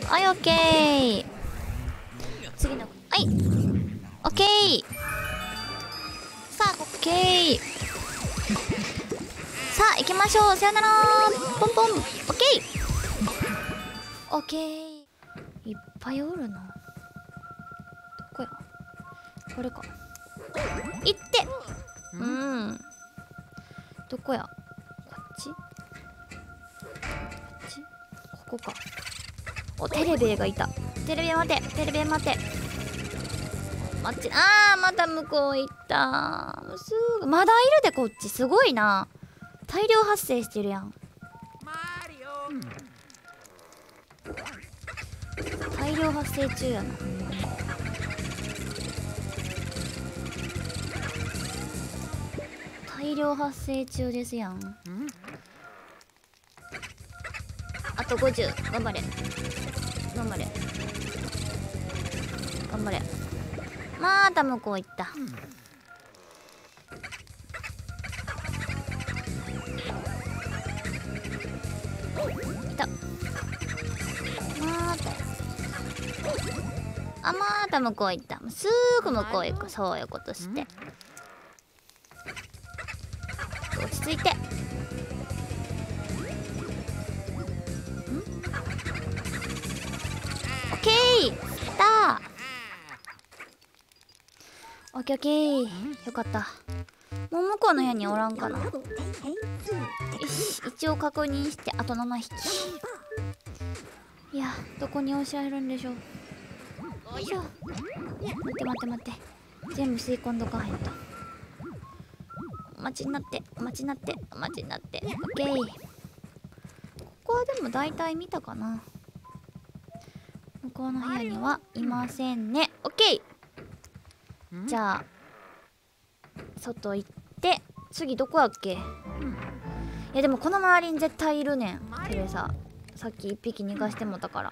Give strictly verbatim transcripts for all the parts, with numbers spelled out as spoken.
はい、オッケー。次の、はい、オッケー。さあ、オッケー。さあ、行きましょう。さよなら。ポンポン。オッケー。オッケー。いっぱいおるな。どこや。これか。行って。うん。どこや。こっち。こっち。ここか。お、テレベがいた。テレベ待て。テレベ待て。待って。あー、また向こう行った。すぐ。まだいるで、こっち。すごいな。大量発生してるやん。大量発生中やな。大量発生中ですやん。あとごじゅう。頑張れ頑張れ頑張れ。また向こう行った。いた。またあ、また向こう行った。すぐ向こう行く。そういうことして。落ち着いて。ん？オッケー。来た。オッケーオッケー。よかった。もう向こうの部屋におらんかな。よし、一応確認して、あとななひき。いや、どこに押し合えるんでしょう。よいしょ。待って待って待って。全部吸い込んどかへんと。お待ちになって、お待ちになって、お待ちになって。オッケー。ここはでも大体見たかな。向こうの部屋にはいませんね。オッケー。じゃあ、外行って、次どこやっけ？いやでもこの周りに絶対いるねん。テレサ。さっき一匹逃がしてもたから。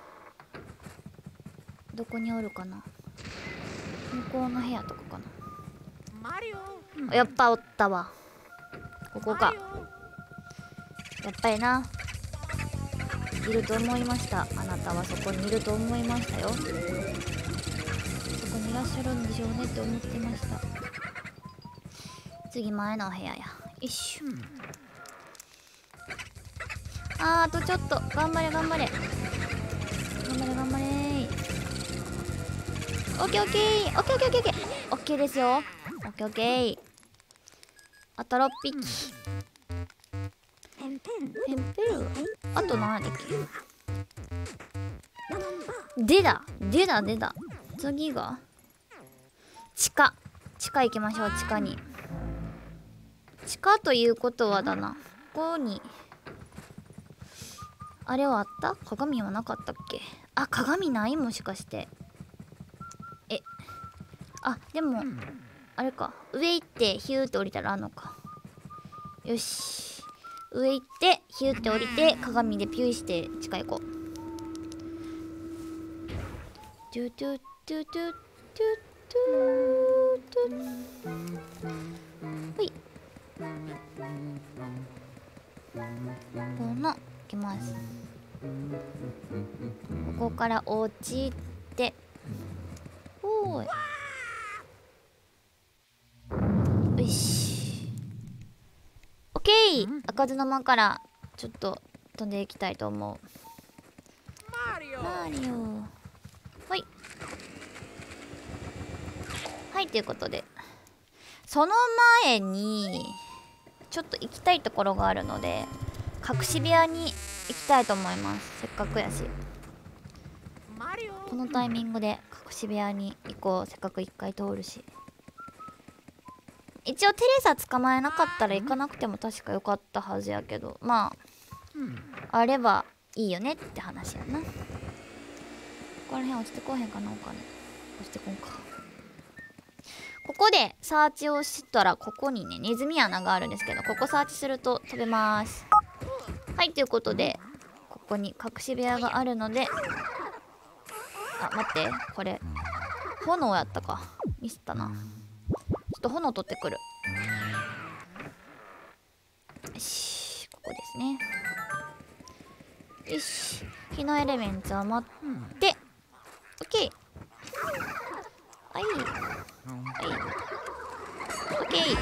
どこにおるかな。向こうの部屋とかかな。やっぱおったわ。ここか。やっぱりな。いると思いました。あなたはそこにいると思いましたよ。そこにいらっしゃるんでしょうねって思ってました。次前のお部屋や。よいしょ。あー、あとちょっと。頑張れ頑張れ。頑張れ頑張れー。オッケーオッケー。オッケーオッケーオッケーオッケー。オッケーですよ。オッケーオッケー。あとろっぴき。ペンペル。あと何やったっけ。出だ出だ出だ。次が地下。地下行きましょう。地下に。地下ということはだな。ここにあれはあった？鏡はなかったっけ？あ、鏡ない？もしかして。え、あ、でもあれか。上行ってヒューって降りたらあんのか。よし。上行ってヒューって降りて鏡でピューして地下行こう。トゥトゥトゥトゥトゥトゥトゥ。ほい。この行きます。ここから落ちて。おーい。よし。オッケー。開かずの間からちょっと飛んでいきたいと思う。マリオ。マリオ。はい。はい、ということで。その前に、ちょっと行きたいところがあるので、隠し部屋に行きたいと思います。せっかくやし。このタイミングで隠し部屋に行こう。せっかく一回通るし。一応テレサ捕まえなかったら行かなくても確かよかったはずやけど、まああればいいよねって話やな。ここら辺落ちてこへんかな。お金落ちてこんか。ここでサーチをしたら、ここにねネズミ穴があるんですけど、ここサーチすると飛べます。はい、ということでここに隠し部屋があるので、あ、待って、これ炎やったか。ミスったな。ちょっと炎取ってくる。よし、ここですね。よし。 火のエレメンツを持って、オッケー。はい。はい。オッケー。オッケー。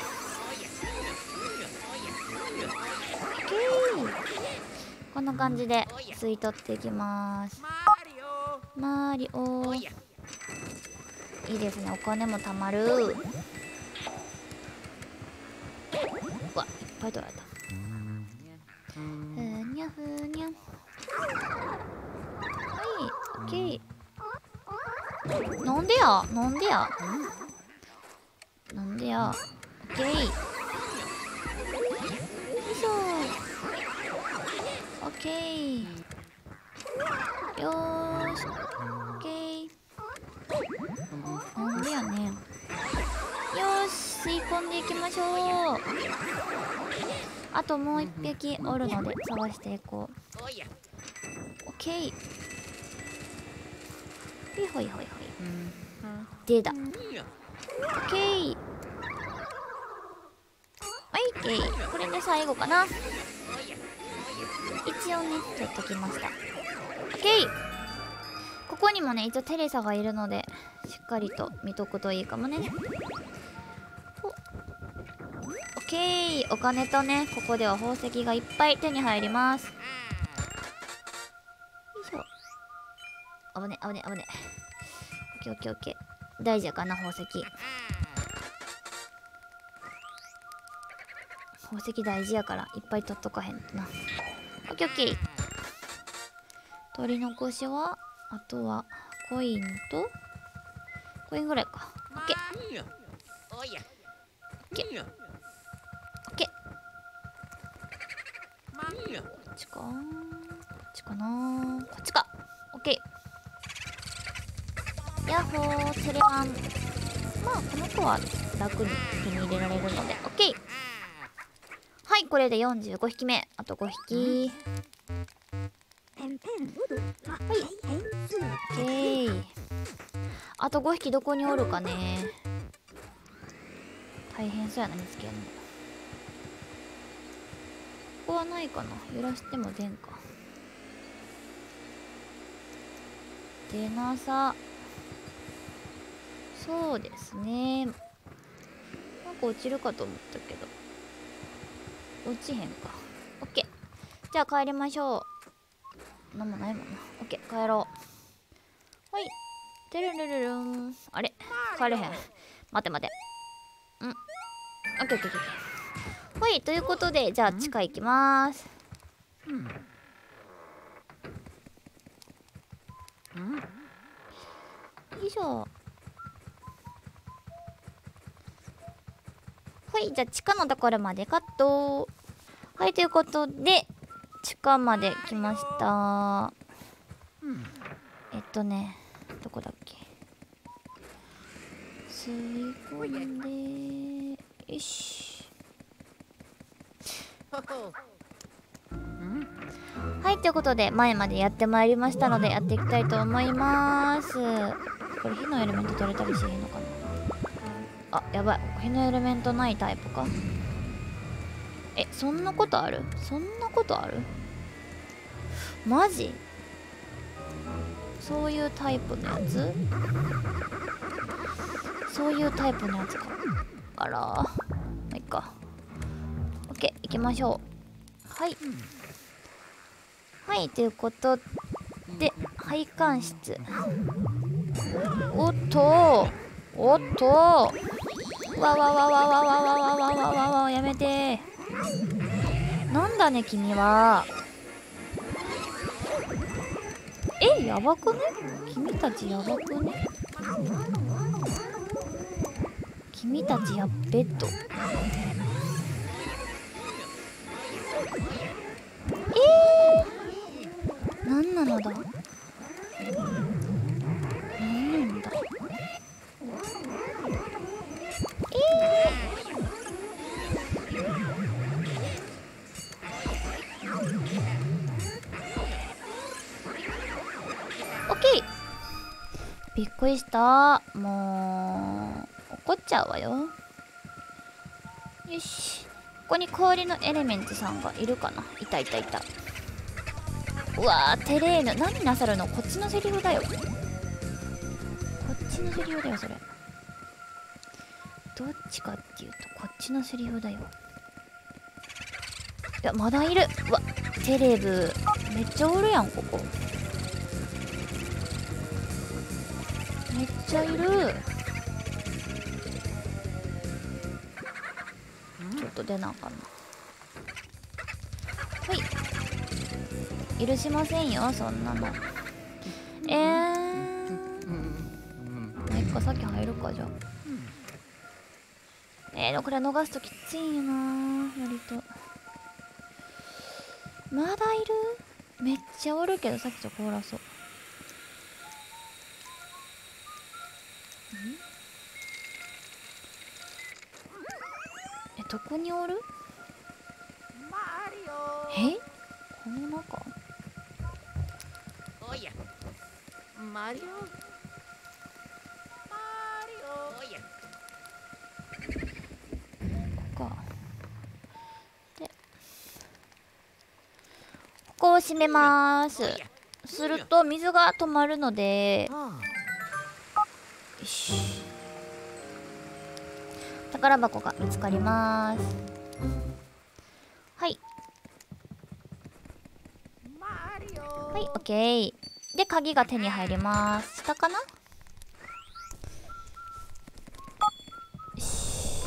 こんな感じで吸い取っていきます。マリオ。いいですね。お金も貯まる。うわ、いっぱい取られた。ふにゃふにゃ。はい、オッケー。なんでやなんでやなんでや。オッケー。よいしょ。オッケー。よーし。オッケー。なんでやねん。よーし、吸い込んでいきましょう。あともう一匹おるので探していこう。オッケー。ほいほいほいほい。出た。オッケー。はい、オッケー。これで最後かな。一応ね、取っときました。オッケー。ここにもね、一応テレサがいるので、しっかりと見とくといいかもね。お、オッケー。お金とね、ここでは宝石がいっぱい手に入ります。よいしょ。あぶね、あぶね、あぶね。オッケーオッケーオッケー。大事やかな、宝石。宝石大事やから、いっぱい取っとかへんとな。オッケーオッケー。取り残しは、あとは、コインと、コインぐらいか。オッケー。オッケー。オッケー。こっちかこっちかなこっちか。オッケー。ヤッホー、テレマン。まあ、この子は楽に手に入れられるので、オッケー。はい、これでよんじゅうごひきめ。あとごひき。はい。オッケー。あとごひきどこにおるかね。大変そうやな、見つけるの。ここはないかな。揺らしても出んか。出なさ。そうですね。なんか落ちるかと思ったけど。落ちへんか。オッケー。じゃあ帰りましょう。なんもないもんな。オッケー、帰ろう。はい。てるるるるん。あれ帰れへん。待て待て。うん。オッケーオッケーオッケー。はい、ということで、じゃあ地下行きまーす。うん。よいしょ。はい、じゃあ地下のところまでカット。はい、ということで、地下まで来ました。えっとね、どこだっけ。吸い込んで、よし。はい、ということで、前までやってまいりましたので、やっていきたいと思います。これ、火のエレメント取れたりしへんのかな。あ、やばい。火のエレメントないタイプか。え、そんなことある？そんなことある？マジ？そういうタイプのやつ？そういうタイプのやつか。あらー。まあ、いっか。オッケー、行きましょう。はい。はい、ということで、配管室。おっとおっとわわわわわわわわわわわわやめてー。なんだね、君は。え、やばくね？君たちやばくね？君たちやっべっと。えー、なんなのだ？なんなんだ？えー、オッケー。びっくりした。もう怒っちゃうわよ。よし、ここに氷のエレメンツさんがいるかな。いたいたいた。 うわー、テレーヌ何なさるの。こっちのセリフだよ、こっちのセリフだよそれ。どっちかっていうとこっちのセリフだよ。いやまだいる。うわテレブめっちゃおるやんここ。めっちゃいる。ちょっと出なあかんな。はい許しませんよそんなの。えーまあいっか、先入るかじゃあ。えー、でもこれ逃すときついんよな割と。まだいる。めっちゃおるけどさっきと凍らそう。えどこにおる。えこの中。 おやマリオマリオおやここか。でここを閉めまーす。すると水が止まるので、よし宝箱が見つかりまーす。はいはいオッケー。で鍵が手に入ります。下かな。よし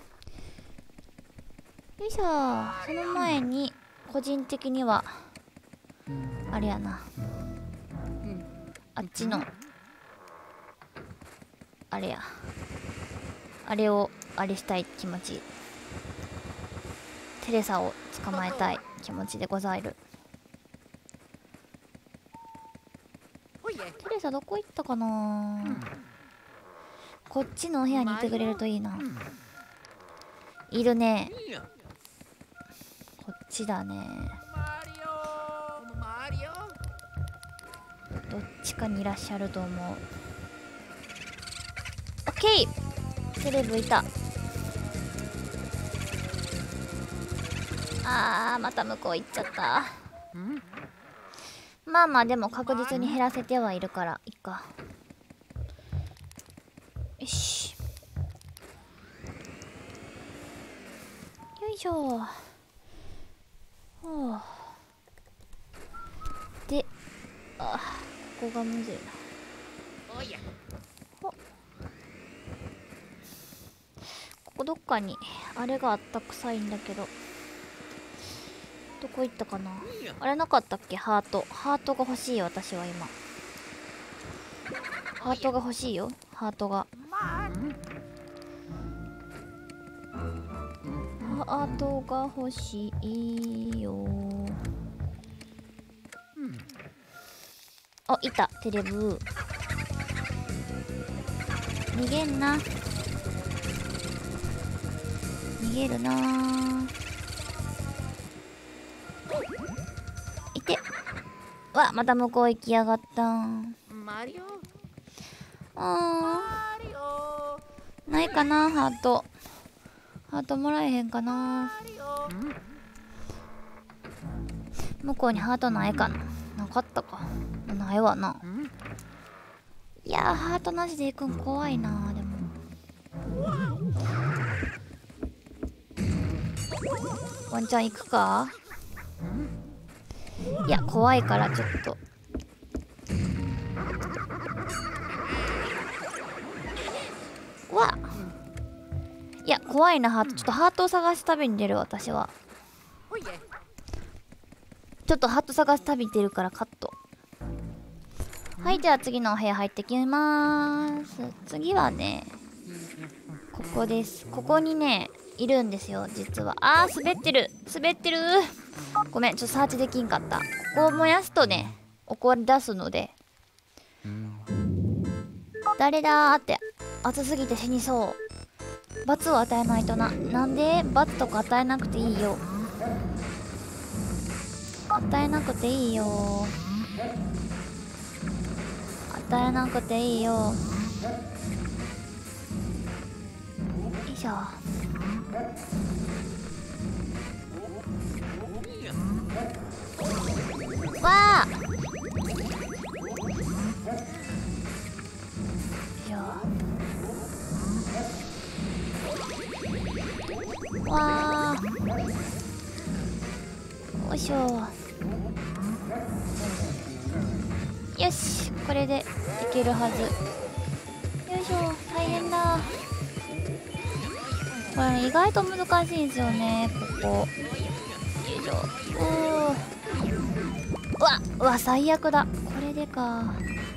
よいしょ。その前に個人的にはあれやな、あっちのあれやあれをあれしたい気持ち、テレサを捕まえたい気持ちでござる。テレサどこ行ったかな。こっちのお部屋にいてくれるといいな。いるね。こっちだね。どっちかにいらっしゃると思う。オッケーテレブいた。あーまた向こう行っちゃった。まあまあでも確実に減らせてはいるからいっか。よしよいしょ。はあであここがむずいな。ほっここどっかにあれがあったくさいんだけど、どこ行ったかな。あれなかったっけ。ハートハートが欲しいよ私は今。ハートが欲しいよハートが。ハートが欲しいよ。あいたテレブ。逃げんな逃げるなー。いてわまた向こう行きやがったー。あーないかなハート。ハートもらえへんかな。向こうにハートないかな。なかったかないわな。いやーハートなしで行くん怖いな。でもワンちゃん行くか。いや怖いからちょっとわいや怖いなハート。ちょっとハートを探す旅に出る私は。ちょっとハート探す旅に出るからカット。はいじゃあ次のお部屋入ってきまーす。次はねここです。ここにねいるんですよ実は。あー滑ってる滑ってるごめんちょっとサーチできんかった。ここを燃やすとね怒り出すので、誰だーって熱すぎて死にそう。罰を与えないとな。なんで罰とか与えなくていいよ。与えなくていいよ与えなくていいよ。よいしょ。 わあわあよいしょ。よしこれでいけるはず。よいしょ大変だこれ、ね、意外と難しいんですよねここ。よいしょ。おーうわうわ最悪だこれでか。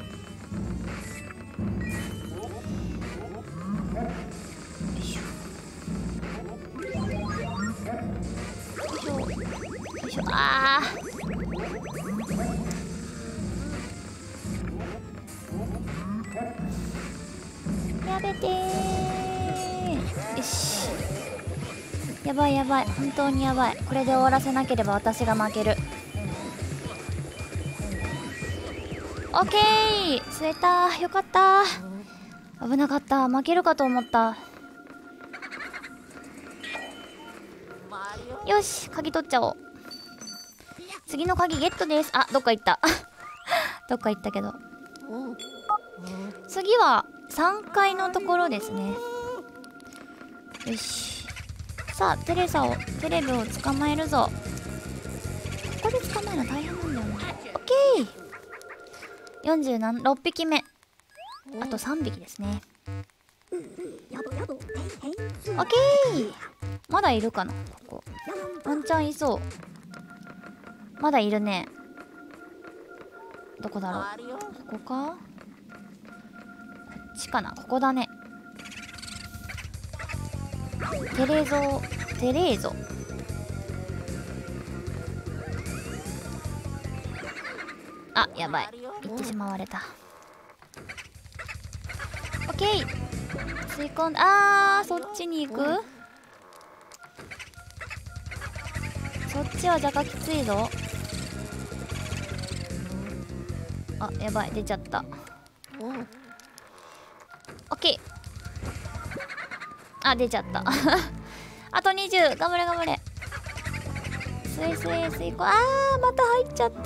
あーやめてー。よしやばいやばい本当にやばい。これで終わらせなければ私が負ける。オッケー吸えたよかった。危なかった負けるかと思った。よし鍵取っちゃおう。次の鍵ゲットです。あどっか行ったどっか行ったけど。次はさんかいのところですね。よしさあテレサをテレビを捕まえるぞ。ここで捕まえるの大変なんだよな。オッケーよんじゅうろっぴきめ。あとさんびきですね。オッケーまだいるかなここ。ワンチャンいそう。まだいるね。どこだろうここかこっちかな。ここだね。テレゾテレーゾあやばい行ってしまわれた。オッケー吸い込んだ。あーそっちに行く。そっちは若干きついぞ。あやばい出ちゃった。オッケーあ出ちゃったあとにじゅう頑張れ頑張れ。スイスイスイこあーまた入っちゃった。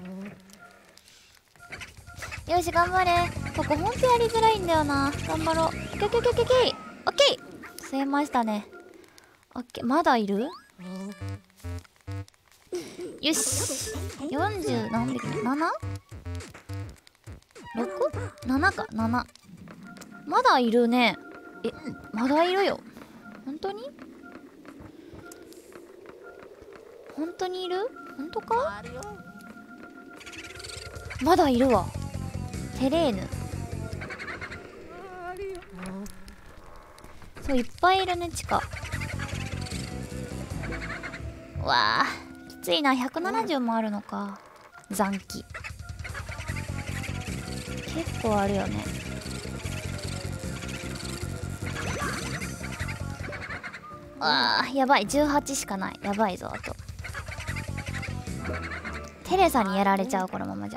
よし頑張れ。ここほんとやりづらいんだよな。頑張ろう。オッケーオッケーオッケーオッケーオッケー吸えましたね。オッケーまだいる。よしよんじゅう何匹 なな?ろく?なな かなな。まだいるね。えまだいるよ。本当に本当にいる。本当か。まだいるわ。テレーヌそういっぱいいるね地下。うわあきついな。ひゃくななじゅうもあるのか。残機結構あるよね。あーやばいじゅうはちしかない。やばいぞ。あとテレサにやられちゃうこのままじゃ。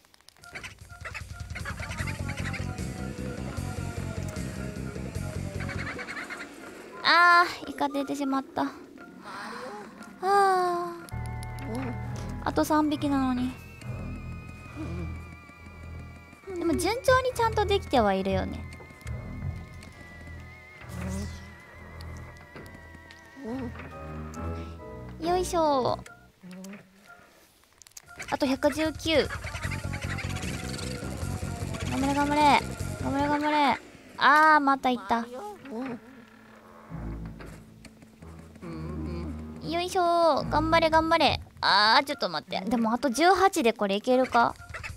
あーイカ出てしまった。あーあとさんびきなのに。でも順調にちゃんとできてはいるよね。よいしょ。あとひゃくじゅうきゅう。頑張れ頑張れ頑張れ頑張れ。あーまたいった。よいしょ頑張れ頑張れ。あーちょっと待って。でもあとじゅうはちでこれいけるか。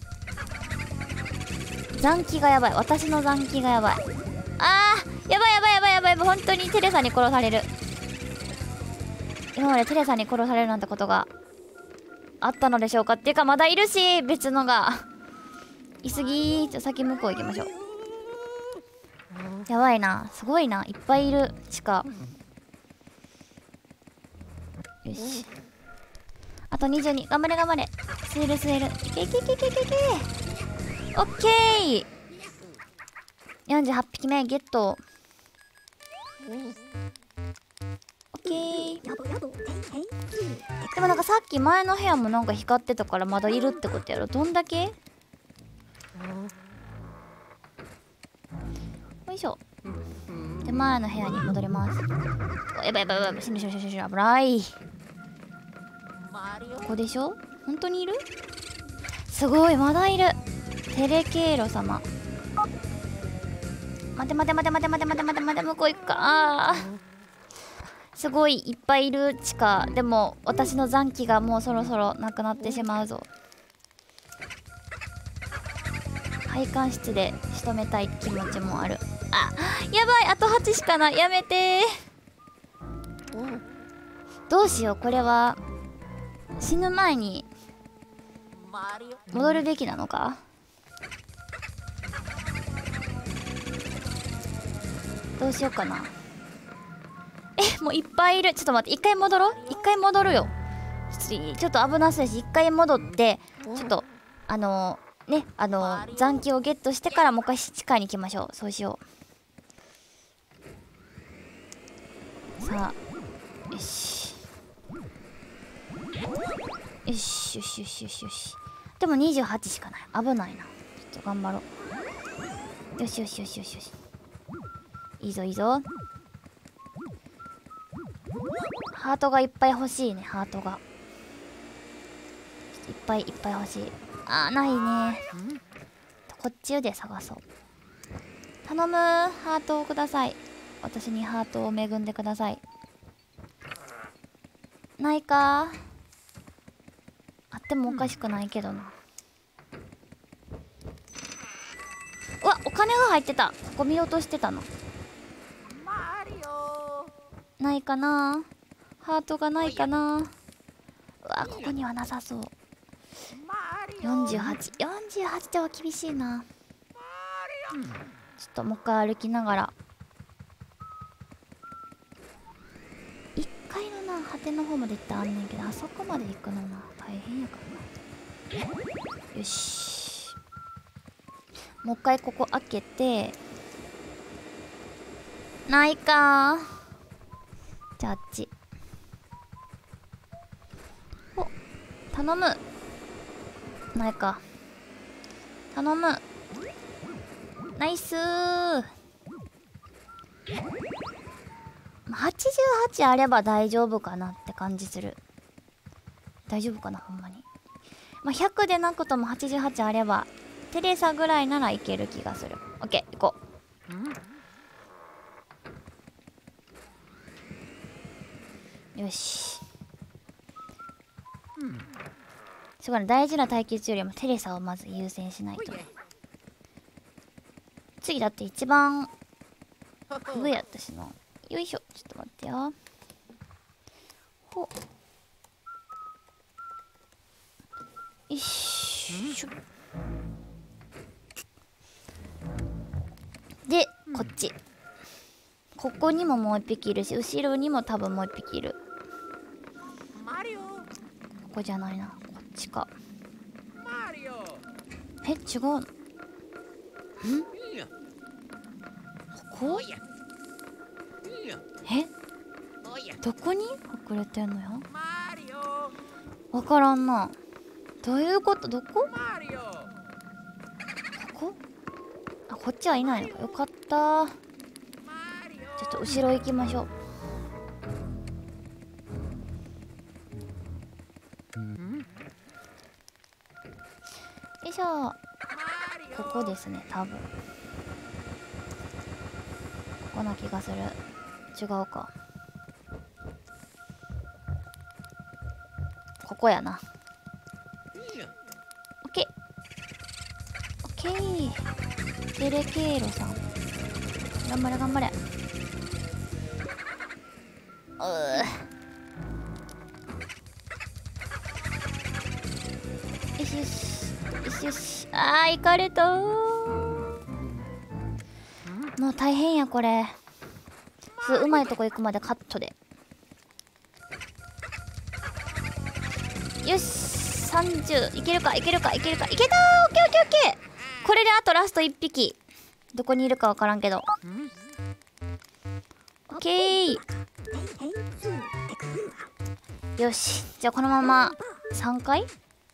残機がやばい。私の残機がやばい。あーやばいやばいやばいやばい。本当にテレサに殺される。今までテレサに殺されるなんてことがあったのでしょうか。っていうかまだいるし別のがいすぎー。じゃあ先向こう行きましょう。やばいなすごいないっぱいいる地下。よしあとにじゅうに頑張れ頑張れ。吸える吸える。いけいけいけいけいけいけ。オッケーよんじゅうはちぴきめゲット。オッケケー。でもなんかさっき前の部屋もなんか光ってたからまだいるってことやろ。どんだけ？よいしょ。で前の部屋に戻ります。やばいやばいやばい、死ぬ死ぬ死ぬ死ぬ、危ない。ここでしょ。本当にいる？すごい、まだいる。テレケイロ様。待て待て待て待て待て待て待て待て、向こう行くか。あー、すごいいっぱいいる地下。でも私の残機がもうそろそろなくなってしまうぞ。配管室で仕留めたい気持ちもある。あ、やばい、あとはちしかない。やめてー。どうしよう、これは死ぬ前に戻るべきなのか。どうしようかな。え、もういっぱいいる。ちょっと待って、一回戻ろう。一回戻るよ。ちょっと、ちょっと危なそうです。一回戻ってちょっとあのー、ね、あのー、残機をゲットしてからもう一回地下に行きましょう。そうしよう。さあ、よしよしよしよしよしよし。でもにじゅうはちしかない。危ないな。ちょっと頑張ろう。よしよしよしよしよし。いいぞいいぞ。ハートがいっぱい欲しいね。ハートがいっぱいいっぱい欲しい。あー、ないね。こっちで探そう。頼む、ハートをください。私にハートを恵んでください。ないか。あってもおかしくないけどな。うわ、お金が入ってた。ここ見落としてたの。ないかな。ハートがないかな。うわ、ここにはなさそう。よんじゅうはち、よんじゅうはちでは厳しいな。ちょっともう一回歩きながら。いっかいのな、果ての方まで行ってあんねんけど、あそこまで行くのな大変やからな。よし、もう一回ここ開けて。ないかー。じゃああっち。お、頼む。ないか。頼む。ナイスー。はちじゅうはちあれば大丈夫かなって感じする。大丈夫かな、ほんまに。まあ、ひゃくでなくともはちじゅうはちあればテレサぐらいならいける気がする。オッケー、行こう。よし、すごい、大事な対決よりもテレサをまず優先しないと。次だって一番上やったしな。よいしょ、ちょっと待ってよ。ほっ、よいしょ。で、こっち。ここにももう一匹いるし、後ろにも多分もう一匹いる。ここじゃないな、こっちか。え、違うの？ん？ここ？え？どこに隠れてんのよ。わからんな。どういうこと？どこ？ここ？あ、こっちはいないのか。よかったー。ちょっと後ろ行きましょう。よいしょ。ここですね、多分。ここな気がする。違うか。ここやな。オッケーオッケー。テレケイロさん、頑張れ頑張れ。うー、よしよしよしよし。あー、行かれたー。もう大変やこれ。すうまいとこ行くまでカットで。よし、さんじゅういけるかいけるかいけるか。いけたー。オッケーオッケーオッケー。これであとラストいっぴき。どこにいるかわからんけど。オッケー。 よし、じゃあこのままさんかい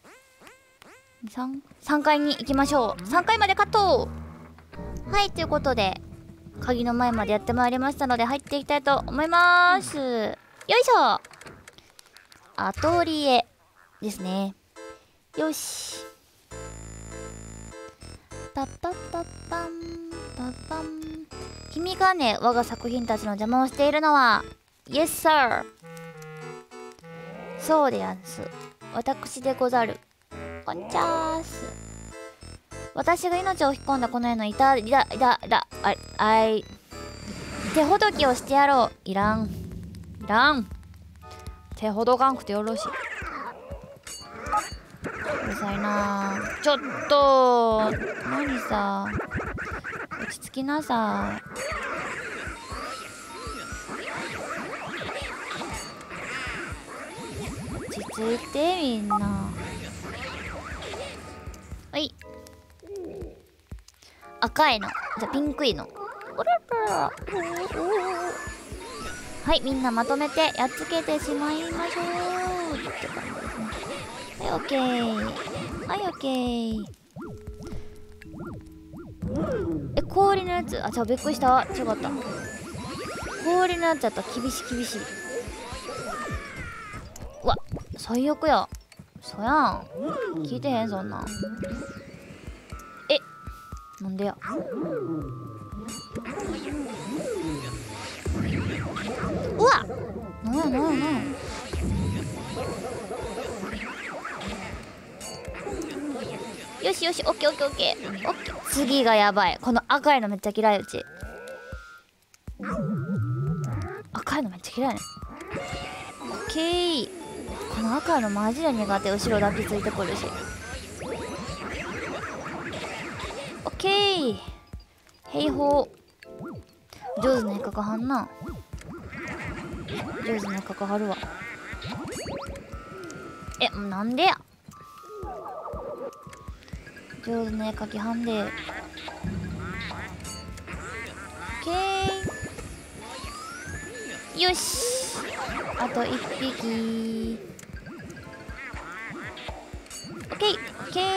3, 3階に行きましょう。さんかいまでカット。はい、ということで鍵の前までやってまいりましたので入っていきたいと思います。よいしょ。アトリエですね。よし。パッパッパッパンパッパン。君がね、我が作品たちの邪魔をしているのは Yes sir。 そうでやんす。私でござる。こんちゃーす。私が命を引っ込んだこの絵のいたいだいだいだああい手ほどきをしてやろう。いらんいらん。手ほどかんくてよろしい。うるさいな。ちょっと何さ、落ち着きなさい。落ち着いてみんな。はい、赤いの、じゃあピンクいの。はい、みんなまとめてやっつけてしまいましょうって感じですね。はい、オッケー。はい、オッケー。え、氷のやつ、あ、ちょ、びっくりした。違った。氷のやつやったら厳しい厳しい。うわ、最悪や。そやん。聞いてへん、そんなん。え、なんでや。うわ、なんやなんやなんや。よしよし、オッケーオッケーオッケーオッケー。次がやばい。この赤いのめっちゃ嫌い。うち赤いのめっちゃ嫌いね。オッケー。この赤いのマジで苦手。後ろ抱きついてくるし。オッケー。平方。上手な絵描かはんな。上手な絵描かはるわ。え、なんでや。上手な絵描きはんで。オッケー。よし、あといっぴき。オッケーオッケー。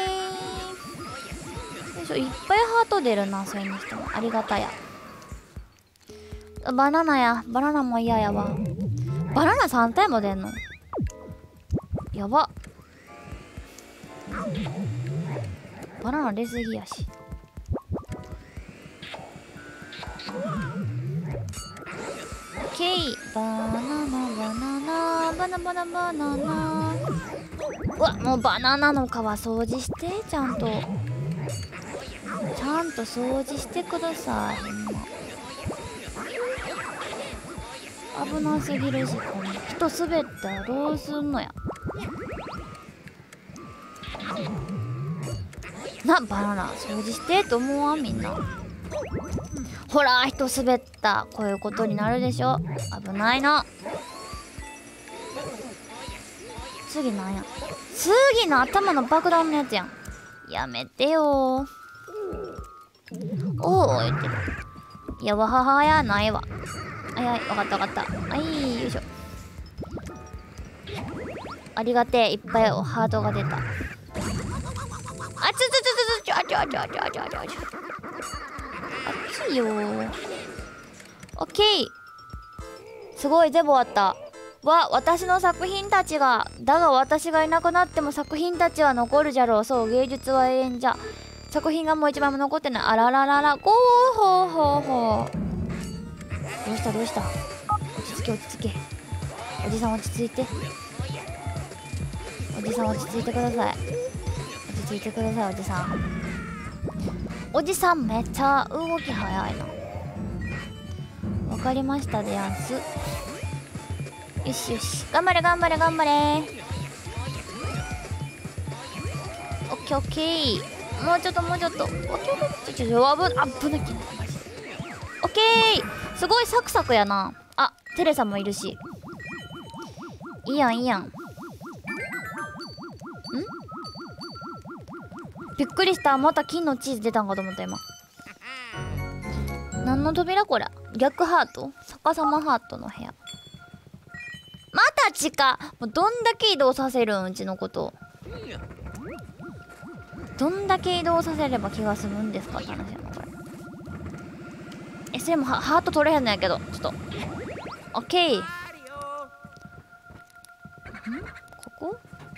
よいしょ、いっぱいハート出るな。それにしてもありがたや。バナナや。バナナも嫌やわ。バナナさん体も出んのやば。バナナ出すぎやし。オッケー。バナナバナナバナバナバナナ。うわ、もうバナナの皮掃除して。ちゃんとちゃんと掃除してください。危なすぎるし、この人滑ったらどうすんのや。な、バナナ掃除してと思わんみんな。ほら、人滑った。こういうことになるでしょ。危ないな。次なんや。次の頭の爆弾のやつやん。やめてよー。おお、言ってる。いや、わははやないわ。はいはい、わかったわかった。はい、よいしょ。ありがてえ、いっぱいハートが出た。あ、つつつつつ、ちょちょちょちょちょちょちょ。熱いよー。オッケー。すごい、全部終わった。わ、私の作品たちが。だが私がいなくなっても作品たちは残るじゃろう。そう、芸術は永遠じゃ。作品がもう一枚も残ってない。あらららら、ゴーホーホーホー。どうしたどうした。落ち着け落ち着け。おじさん落ち着いて。おじさん落ち着いてください。落ち着いてください、おじさん。おじさんめっちゃ動き早いな。わかりましたでやんす。よしよし、頑張れ頑張れ頑張れ。オッケーオッケー。もうちょっともうちょっと。オッケーオッケー。ちょちょちょ、危な危なきゃ。オッケー。すごいサクサクやな。あ、テレサもいるし。いいやんいいやん。ん、びっくりした。また金のチーズ出たんかと思った今。何の扉これ。逆ハート、逆さまハートの部屋。 ジか。もうどんだけ移動させるん、うちのこと。どんだけ移動させれば気が済むんですかって話やなこれ。え、それもハハート取れへんのやけど、ちょっとオッケー。ん、ここ、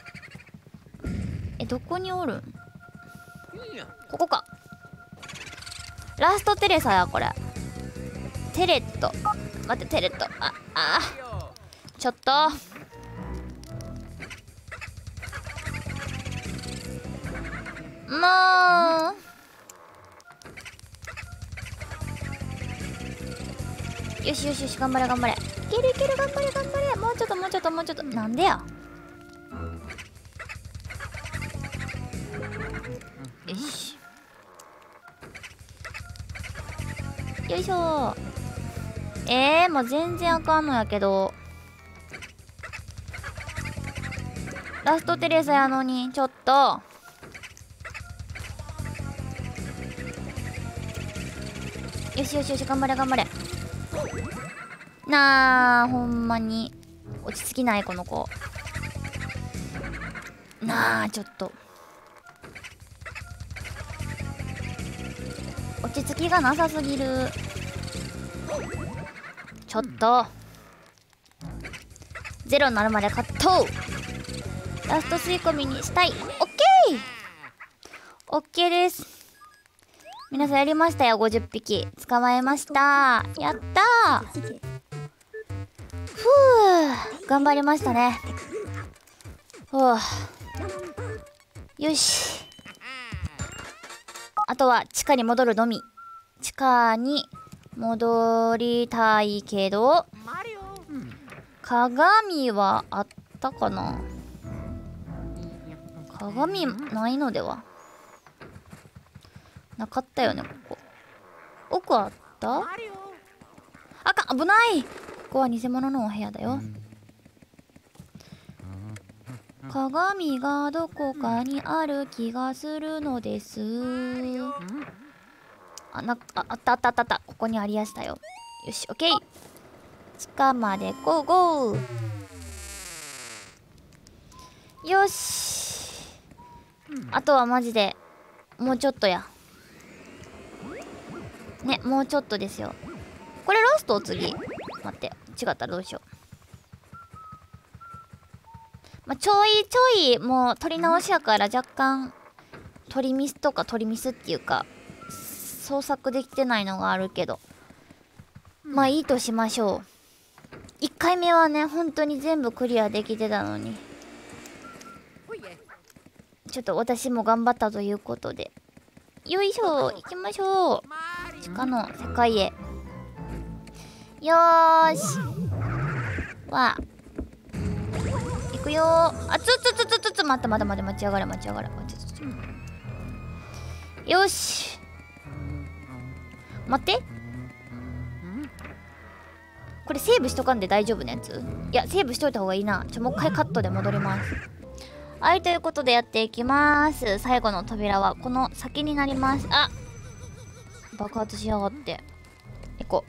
え、どこにおるん。ここか。ラストテレサやこれ。テレット、待って、テレット、ああちょっともう、よしよしよし、頑張れ頑張れ、いけるいける、頑張れ頑張れ、もうちょっともうちょっともうちょっと、なんでや。よし、よいしょ。えー、もう全然あかんのやけど、ラストテレサやのに、ちょっとよしよしよし、頑張れ頑張れ。なあ、ほんまに落ち着きないこの子。なあ、ちょっと落ち着きがなさすぎる。ちょっとゼロになるまでカット。ラスト吸い込みにしたい。オッケーオッケーです。皆さんやりましたよ。ごじゅっぴき捕まえました。やったー。ふう、頑張りましたね。ふう、よし、あとは地下に戻るのみ。地下に戻りたいけど、鏡はあったかな。鏡ないのでは。なかったよね、ここ。奥あった？あかん、危ない。ここは偽物のお部屋だよ。鏡がどこかにある気がするのです。あ、な、あ、あったあったあったあった。ここにありやしたよ。よし、オッケー。地下までゴーゴー。よし。あとはマジでもうちょっとや。ね、もうちょっとですよ。これラスト次。待って、違ったらどうしよう。まあ、ちょいちょいもう取り直しやから若干取りミスとか取りミスっていうか創作できてないのがあるけど、まあいいとしましょう。いっかいめはね本当に全部クリアできてたのに、ちょっと私も頑張ったということで、よいしょ、行きましょう。地下の世界へ。よーし、わあ行くよー。あ、つつつつつつ、待って待って待って、待ち上がれ待ち上がれ。ちょちょちょ、よし、待って、これセーブしとかんで大丈夫なやつ？いやセーブしといた方がいいな。ちょ、もう一回カットで戻ります。はい、ということでやっていきます。最後の扉はこの先になります。あ、爆発しやがって。行こう。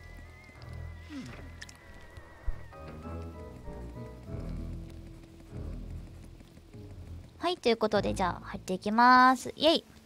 はい、ということでじゃあ入っていきます。イエイ。